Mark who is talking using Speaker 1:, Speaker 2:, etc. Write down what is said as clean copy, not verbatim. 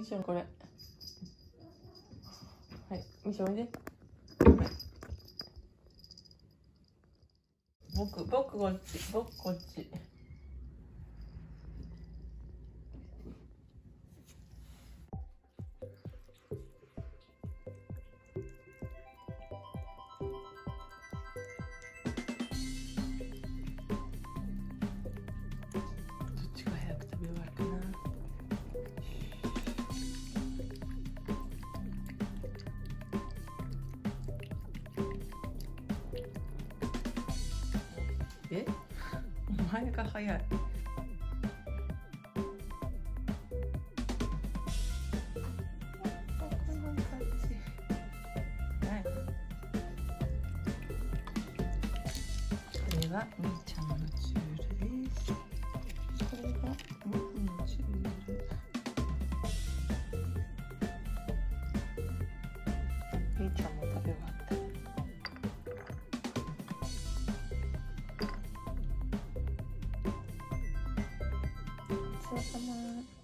Speaker 1: みーちゃんこれ。はい、みーちゃんおいで。僕こっち、僕こっち。どっちが早く食べ終わるかな。え？お前が早い。これはみーちゃんのチュールです。これが僕のチュール。みーちゃんも食べ終わった。ごちそうさま。